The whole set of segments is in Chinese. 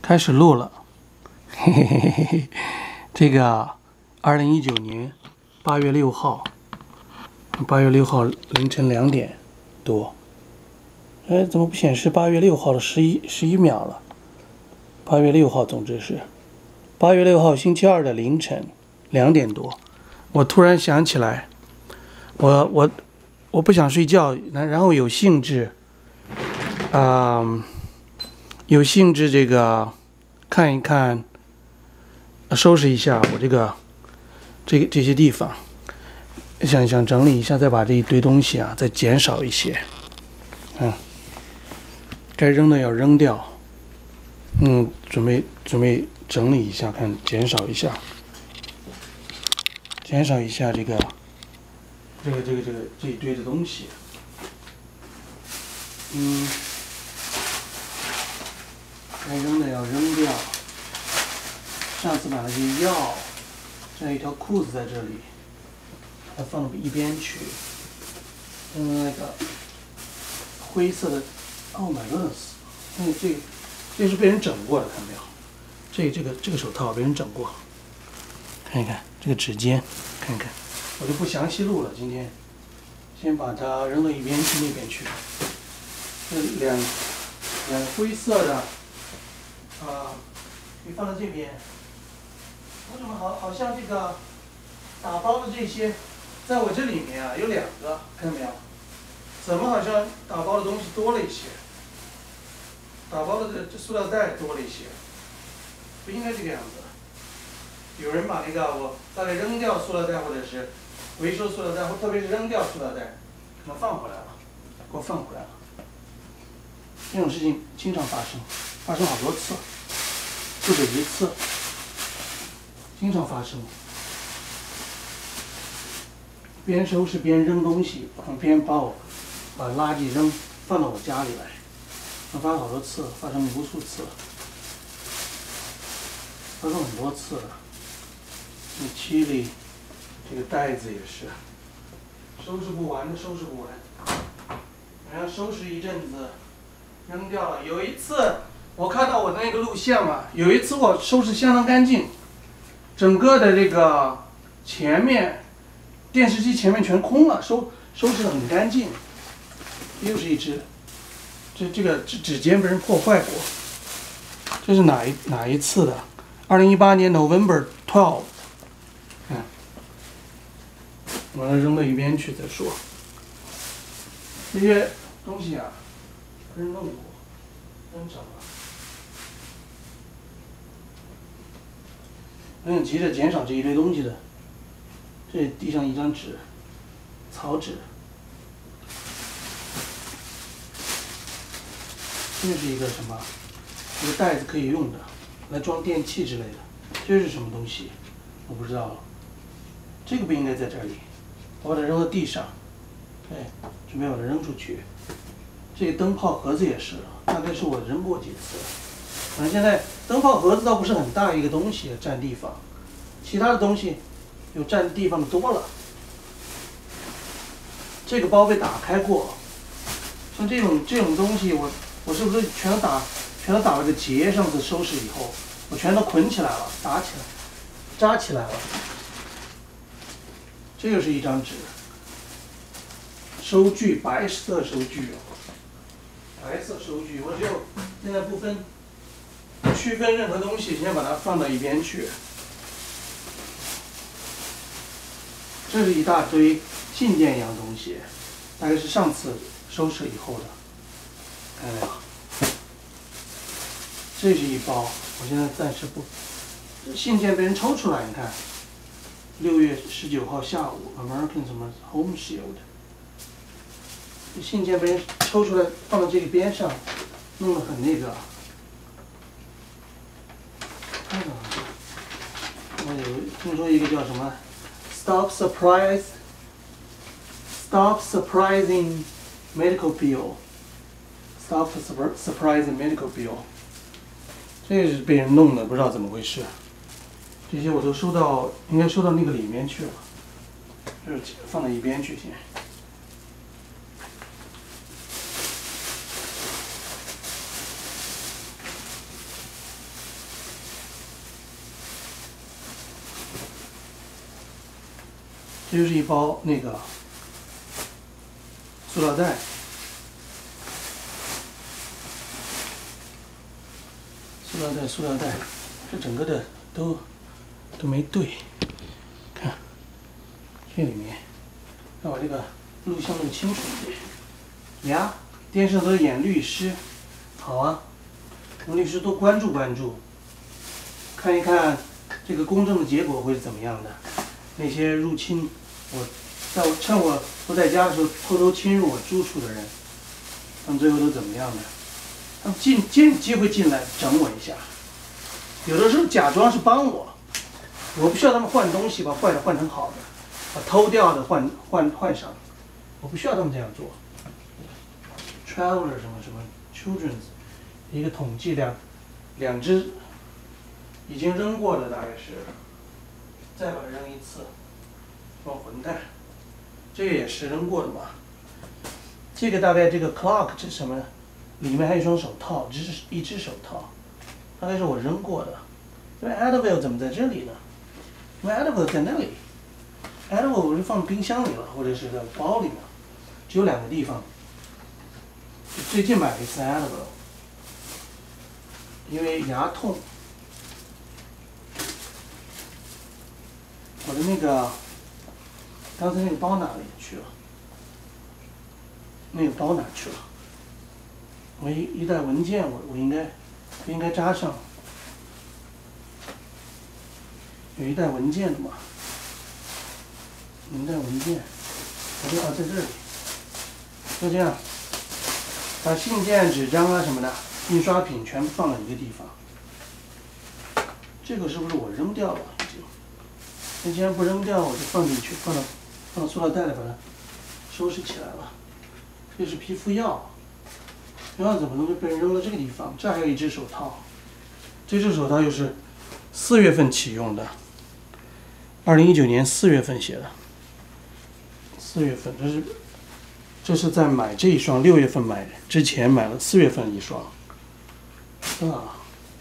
开始录了，嘿嘿嘿嘿嘿，这个2019年8月6号，8月6号凌晨2点多，哎，怎么不显示8月6号的11秒了？8月6号，总之是8月6号星期二的凌晨2点多，我突然想起来，我不想睡觉，然后有兴致，有兴致这个看一看，收拾一下我这些地方，想整理一下，再把这一堆东西再减少一些，该扔的要扔掉，准备整理一下，看减少一下这一堆的东西，该扔的要扔掉。上次买了些药，这有一条裤子在这里，它放到一边去。那个灰色的 ，Oh my goodness，这是被人整过的，看到没有？这个手套被人整过，看一看这个指尖，看一看。我就不详细录了，今天先把它扔到一边去，那边去。这两灰色的。你放到这边，为什么好像这个打包的这些，在我这里面有2个，看到没有？怎么好像打包的东西多了一些？打包的这塑料袋多了一些，不应该这个样子。有人把那个我大概扔掉塑料袋，或者是回收塑料袋，或特别是扔掉塑料袋，可能放回来了，给我放回来了。这种事情经常发生好多次，不止一次，经常发生。边收拾边扔东西，边把垃圾放到我家里来，发生好多次，发生无数次了，发生很多次了。这七里，这个袋子也是，收拾不完，然后收拾一阵子。扔掉了。有一次，我看到我的那个录像有一次我收拾相当干净，整个的这个前面，电视机前面全空了，收拾得很干净。又是一只，这个指尖被人破坏过。这是哪一次的？2018年 November 12。我要扔到一边去再说。这些东西被人弄过，扔整了。我很急着减少这一堆东西的。这地上一张纸，草纸。这是一个什么？一个袋子可以用的，来装电器之类的。这是什么东西？我不知道了。这个不应该在这里，我把它扔到地上。准备把它扔出去。这个灯泡盒子也是，大概是我扔过几次。反正现在灯泡盒子倒不是很大一个东西，占地方，其他的东西有占地方的多了。这个包被打开过，像这种东西，我是不是全都打了个结？上次收拾以后，我全都捆起来了，扎起来了。这个是一张纸，收据，白色收据白色收据，我只有现在不区分任何东西，先把它放到一边去。这是一大堆信件一样东西，大概是上次收拾以后的，看到没有？这是一包，我现在暂时不。信件被人抽出来，你看，6月19号下午 ，American 什么 Home Shield。信件被人抽出来放到这个边上，弄得很那个。我听说一个叫什么 "Stop surprising medical bill"，Stop surprising medical bill， 这是被人弄的，不知道怎么回事。这些我都应该收到那个里面去了，就是放到一边去先。 这就是一包那个塑料袋。塑料袋，这整个的都没对。看，这里面，让我这个录像录清楚一点。呀，电视上都演律师，好啊，我们律师多关注关注，看一看这个公正的结果会是怎么样的。那些入侵趁我不在家的时候偷偷侵入我住处的人，他们最后都怎么样的？他们借机会进来整我一下，有的时候假装是帮我，我不需要他们换东西，把坏的换成好的，把偷掉的换上，我不需要他们这样做。Traveler 什么 Children's 一个统计两只已经扔过的大概是，再把它扔一次，装混蛋，这个也是扔过的嘛。这个大概这个 clock 这什么？里面还有一双手套，一只手套，大概是我扔过的。因为 Advil 怎么在这里呢？因为 Advil 在那里 ，Advil 我是放冰箱里了，或者是在包里面，只有2个地方。最近买了一次 Advil， 因为牙痛，我的那个刚才那个包哪里去了？那个包哪去了？我一袋文件，我应该扎上。有一袋文件的嘛？有一袋文件，在这里。就这样，把信件、纸张啊什么的，印刷品全部放在一个地方。这个是不是我扔掉了？已经。那既然不扔掉，我就放进去，放到塑料袋里把它收拾起来了。这是皮肤药。药怎么能被人扔到这个地方？这还有一只手套，这只手套又是4月份启用的，2019年4月份写的。4月份，这是在买这一双6月份买之前买了4月份一双，啊，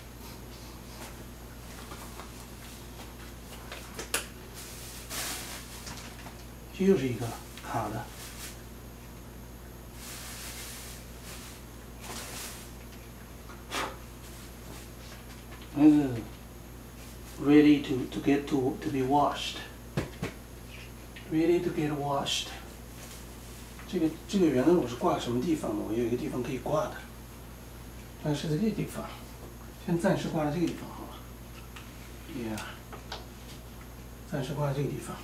这又是一个卡的。Ready to be washed. Ready to get washed. 这个原来我是挂什么地方的？我有一个地方可以挂的，但是在这个地方，先暂时挂在这个地方好了。Yeah， 暂时挂在这个地方。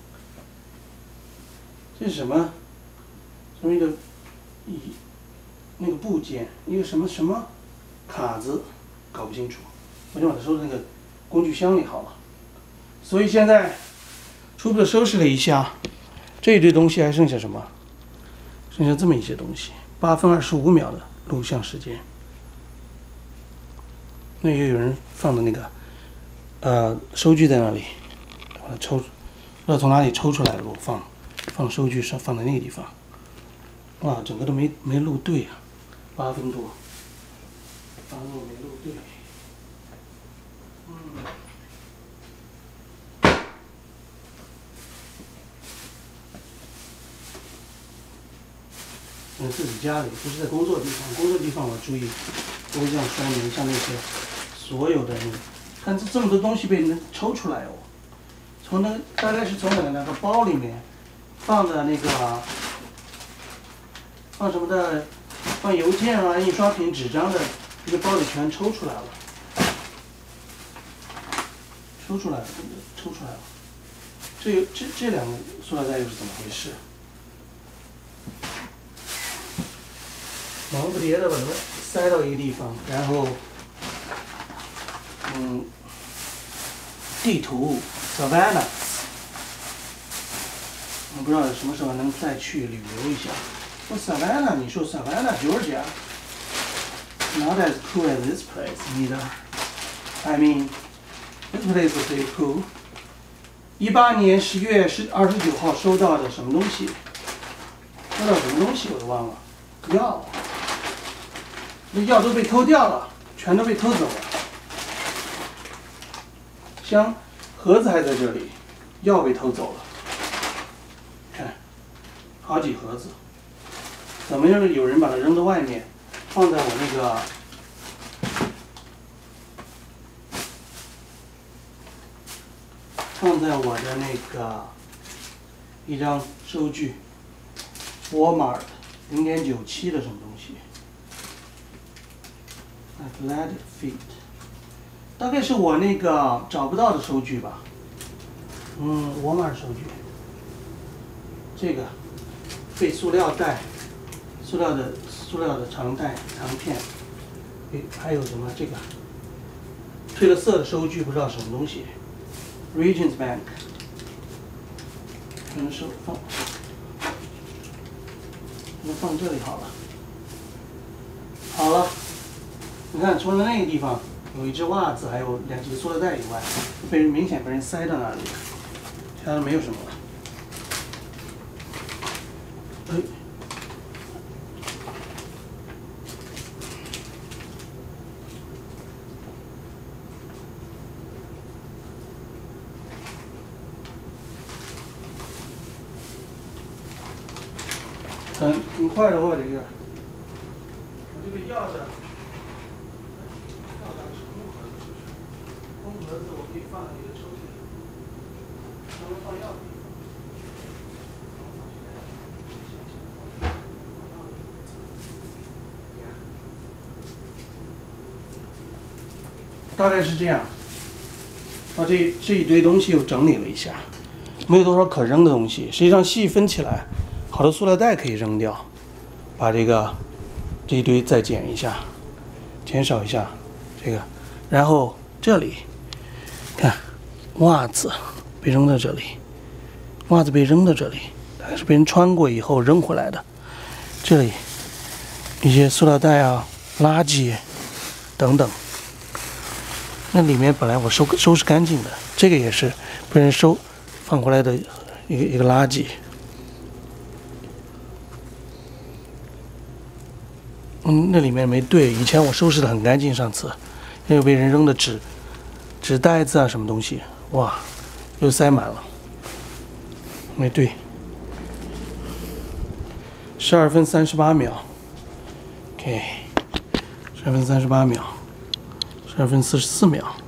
这是什么？什么一个那个部件，一个什么卡子，搞不清楚。我就把它收在那个工具箱里好了。所以现在初步的收拾了一下，这一堆东西还剩下什么？剩下这么一些东西，8分25秒的录像时间。那也有人放的那个收据在那里，把它抽，不知道从哪里抽出来的，我放收据上，放在那个地方。哇，整个都没录对啊，8分多，8分多没录对。自己家里不是在工作地方，工作地方我注意不会这样摔门，像那些所有的看这么多东西被人抽出来哦，大概是从我的那个包里面放的那个放什么的，放邮件啊、印刷品、纸张的一个包里全抽出来了，抽出来了。这2个塑料袋又是怎么回事？忙不迭的把它们塞到一个地方，然后，地图 Savannah， 我不知道什么时候能再去旅游一下。说 Savannah， 你说 Savannah Georgia not as cool as this place either. I mean, this place is pretty cool. 18年10月29号收到的什么东西？收到什么东西我都忘了。药。那药都被偷掉了，全都被偷走了。盒子还在这里，药被偷走了。 好几盒子，怎么样？有人把它扔到外面，放在我那个那个一张收据 ，Walmart 0.97的什么东西 ，Athletic Feet， 大概是我那个找不到的收据吧。Walmart 收据，这个废塑料袋，塑料的长袋长片，还有什么这个褪了色的收据，不知道什么东西。Regions Bank， 可能是放这里好了。好了，你看，除了那个地方有一只袜子，还有2几个塑料袋以外，明显被人塞到那里了，其他的没有什么了。很快的话，我这个药的，空盒子我可以放在一个抽屉里，专门放药的地方。大概是这样，把这一堆东西又整理了一下，没有多少可扔的东西。实际上细分起来，好多塑料袋可以扔掉，把这一堆再减一下，减少一下这个，然后这里看袜子被扔到这里，袜子被扔到这里，大概是被人穿过以后扔回来的。这里一些塑料袋啊、垃圾等等。那里面本来我收拾干净的，这个也是被人放回来的一个垃圾。那里面没对，以前我收拾的很干净，上次那个被人扔的纸袋子啊，什么东西，哇，又塞满了，没对。12分38秒 ，OK，12分38秒，12分44秒。